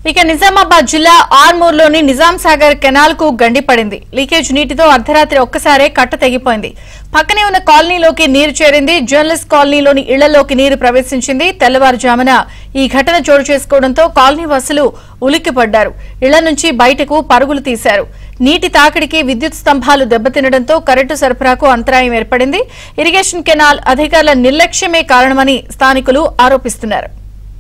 ఇక నిజామాబాద్ జిల్లా ఆర్మూర్లోని నిజాం సాగర్ కెనాల్ కు గండి పడింది. లీకేజ్ నీటితో అర్ధరాత్రి ఒక్కసారే కట్ట తెగిపోయింది. పక్కనే ఉన్న కాలనీలోకి నీరు చేరింది. జర్నలిస్ట్ కాలనీలోని ఇళ్లలోకి నీరు ప్రవేశించింది. తెల్లవారుజామున ఈ ఘటన చోటు చేసుకోవడంతో కాలనీ వాసులు ఉలిక్కిపడ్డారు. ఇళ్ల నుంచి బయటకు పరుగులు తీశారు. నీటి తాకిడికి విద్యుత్ స్తంభాలు దెబ్బతినడంతో కరెంటు సరఫరాకు అంతరాయం ఏర్పడింది. ఇరిగేషన్ కెనాల్ అధికారుల నిర్లక్ష్యమే కారణమని స్థానికులు ఆరోపిస్తున్నారు.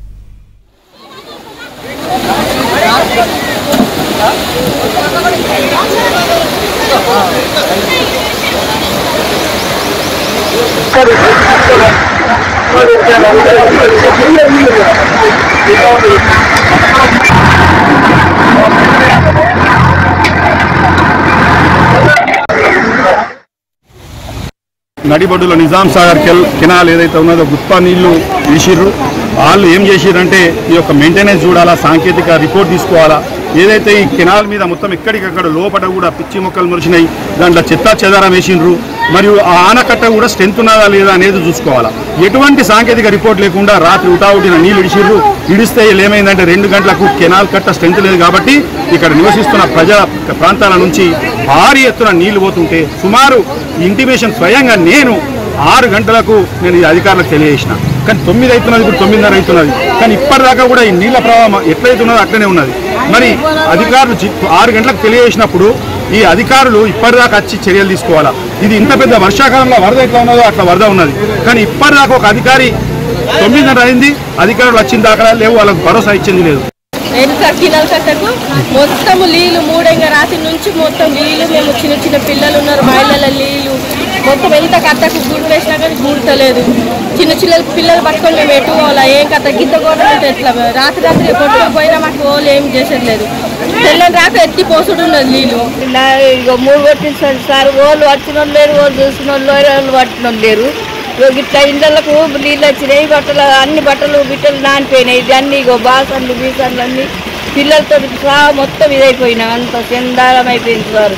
నడిబొడ్డులో నిజాం సాగర్ కెనాల్ ఏదైతే ఉన్నదో గుత్పా నీళ్లు తీసిర్రు. వాళ్ళు ఏం చేసిర్రంటే ఈ యొక్క మెయింటెనెన్స్ చూడాలా, సాంకేతిక రిపోర్ట్ తీసుకోవాలా. ఏదైతే ఈ కెనాల్ మీద మొత్తం ఎక్కడికక్కడ లోపల కూడా పిచ్చి మొక్కలు మురిసినాయి, దాంట్లో చెత్తా చెదారం వేసిండ్రు. మరియు ఆ ఆనకట్ట కూడా స్ట్రెంత్ ఉన్నదా లేదా అనేది చూసుకోవాలా. ఎటువంటి సాంకేతిక రిపోర్ట్ లేకుండా రాత్రి ఉటావుటిన నీళ్లు ఇడిసిర్రు. ఇడిస్తే ఏమైందంటే 2 గంటలకు కెనాల్ కట్ట స్ట్రెంత్ లేదు కాబట్టి ఇక్కడ నివసిస్తున్న ప్రజా ప్రాంతాల నుంచి భారీ ఎత్తున నీళ్లు పోతుంటే సుమారు ఇంటిమేషన్ స్వయంగా నేను 6 గంటలకు నేను ఈ అధికారులకు తెలియజేసిన. కానీ 9 అవుతున్నది, ఇప్పుడు 9:30 అవుతున్నది. కానీ ఇప్పటిదాకా కూడా ఈ నీళ్ల ప్రవాహం ఎట్లయితున్నదో అట్లనే ఉన్నది. మరి అధికారులు 6 గంటలకు తెలియజేసినప్పుడు ఈ అధికారులు ఇప్పటిదాకా వచ్చి చర్యలు తీసుకోవాలా. ఇది ఇంత పెద్ద వర్షాకాలంలో వరద ఎట్లా ఉన్నదో అట్లా వరద ఉన్నది. కానీ ఇప్పటిదాకా ఒక అధికారి 9:30 అయింది, అధికారులు వచ్చిన దాకా లేవు, వాళ్ళకు భరోసా ఇచ్చింది లేదు. కినాల్ కట్టకు మొత్తం నీళ్లు మూడంగా రాత్రి నుంచి మొత్తం నీళ్లు. మేము చిన్న చిన్న పిల్లలు ఉన్నారు, మహిళల నీళ్లు మొత్తం ఎంత కట్టకు గూడు వేసినా కానీ గూడతలేదు. చిన్న చిన్న పిల్లలు పట్టుకొని మేము ఎటు పోవాలా, ఏం కట్ట గిద్ద గోడలు ఎట్లా రాత్రి కొట్టుకొని పోయినా మాకు వాళ్ళు ఏం చేసేది లేదు. తెల్లని రాక ఎత్తి పోసుడు ఉన్నది నీళ్ళు. ఇక 3 కొట్టించారు సార్. వాళ్ళు వచ్చిన వాళ్ళు లేరు, వాళ్ళు చూసిన వాళ్ళు పట్టిన వాళ్ళు లేరు. ఇట్లా ఇళ్ళకు నీళ్ళు వచ్చినాయి, బట్టలు అన్ని బట్టలు బిట్టలు నానిపోయినాయి. ఇది అన్ని ఇగో బాసన్లు బీసన్లు అన్ని పిల్లలతో సహా మొత్తం ఇదైపోయినాయి. అంత చందాలం అయిపోయింది సార్.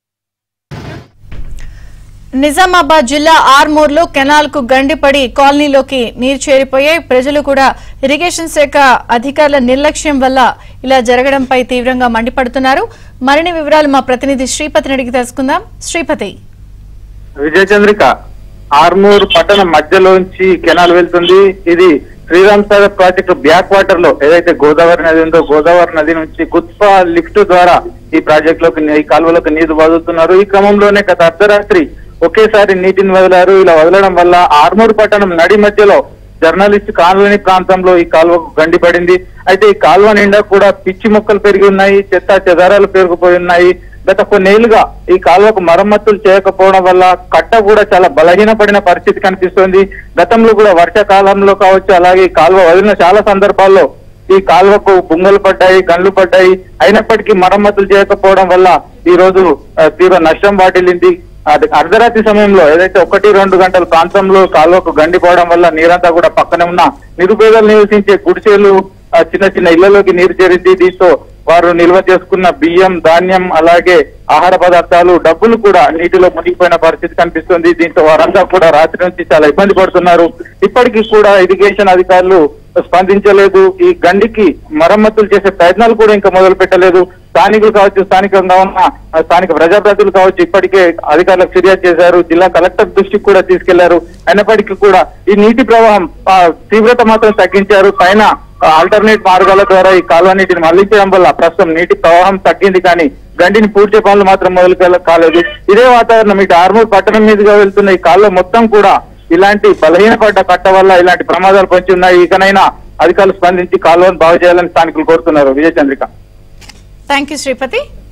నిజామాబాద్ జిల్లా ఆర్మూర్లో కెనాల్ కు గండిపడి కాలనీలోకి నీరు చేరిపోయాయి. ప్రజలు కూడా ఇరిగేషన్ శాఖ అధికారుల నిర్లక్ష్యం వల్ల ఇలా జరగడంపై తీవ్రంగా మండిపడుతున్నారు. మరిన్ని వివరాలు మా ప్రతినిధి శ్రీపతిని అడిగి తెలుసుకుందాం. శ్రీపతి. విజయచంద్రిక, ఆర్మూర్ పట్టణం మధ్యలోంచి కెనాల్ వెళ్తుంది. ఇది Sriram Sagar project back water లో ఏదైతే గోదావరి నది ఉందో, గోదావరి నది నుంచి గుత్పా లిఫ్ట్ ద్వారా ఈ ప్రాజెక్ట్ లోకి, ఈ కాలువలోకి నీరు వదులుతున్నారు. ఈ క్రమంలోనే గత అర్ధరాత్రి ఒకేసారి నీటిని వదిలారు. ఇలా వదలడం వల్ల ఆర్మూర్ పట్టణం నడి మధ్యలో జర్నలిస్ట్ కాలనీ ప్రాంతంలో ఈ కాలువకు గండిపడింది. అయితే ఈ కాలువ నిండా కూడా పిచ్చి మొక్కలు పెరిగి ఉన్నాయి, చెత్త చెదారాలు పెరిగిపోయి ఉన్నాయి. గత కొన్నేళ్లుగా ఈ కాలువకు మరమ్మతులు చేయకపోవడం వల్ల కట్ట కూడా చాలా బలహీనపడిన పరిస్థితి కనిపిస్తోంది. గతంలో కూడా వర్షాకాలంలో కావచ్చు, అలాగే ఈ కాలువ వదిలిన చాలా సందర్భాల్లో ఈ కాలువకు బుంగలు పడ్డాయి, గండ్లు పడ్డాయి. అయినప్పటికీ మరమ్మతులు చేయకపోవడం వల్ల ఈ రోజు తీవ్ర నష్టం వాటిల్లింది. అర్ధరాత్రి సమయంలో ఏదైతే 1-2 గంటల ప్రాంతంలో కాలువకు గండిపోవడం వల్ల నీరంతా కూడా పక్కనే ఉన్న నిరుపేదలు నివసించే గుడిసెలు, చిన్న చిన్న ఇళ్లలోకి నీరు చేరింది. దీంతో వారు నిల్వ చేసుకున్న బియ్యం, ధాన్యం, అలాగే ఆహార పదార్థాలు, డబ్బులు కూడా నీటిలో మునిగిపోయిన పరిస్థితి కనిపిస్తుంది. దీంతో వారంతా కూడా రాత్రి నుంచి చాలా ఇబ్బంది పడుతున్నారు. ఇప్పటికీ కూడా ఇరిగేషన్ అధికారులు స్పందించలేదు. ఈ గండికి మరమ్మతులు చేసే ప్రయత్నాలు కూడా ఇంకా మొదలు పెట్టలేదు. స్థానికులు కావచ్చు, స్థానికంగా ఉన్న స్థానిక ప్రజాప్రతినిధులు కావచ్చు, ఇప్పటికే అధికారులకు ఫిర్యాదు చేశారు. జిల్లా కలెక్టర్ దృష్టికి కూడా తీసుకెళ్లారు. అయినప్పటికీ కూడా ఈ నీటి ప్రవాహం తీవ్రత మాత్రం తగ్గించారు. పైన ఆల్టర్నేట్ మార్గాల ద్వారా ఈ కాలువ నీటిని మళ్లించడం వల్ల ప్రస్తుతం నీటి ప్రవాహం తగ్గింది. కానీ గండిని పూడ్చే పనులు మాత్రం మొదలు కాలేదు. ఇదే వాతావరణం ఇటు ఆర్మూర్ పట్టణం మీదుగా వెళ్తున్న ఈ కాలువ మొత్తం కూడా ఇలాంటి బలహీనపడ్డ కట్ట వల్ల ఇలాంటి ప్రమాదాలు పొంచి ఉన్నాయి. ఇకనైనా అధికారులు స్పందించి కాలువను బాగు చేయాలని స్థానికులు కోరుతున్నారు. విజయచంద్రిక. Thank you Sripati.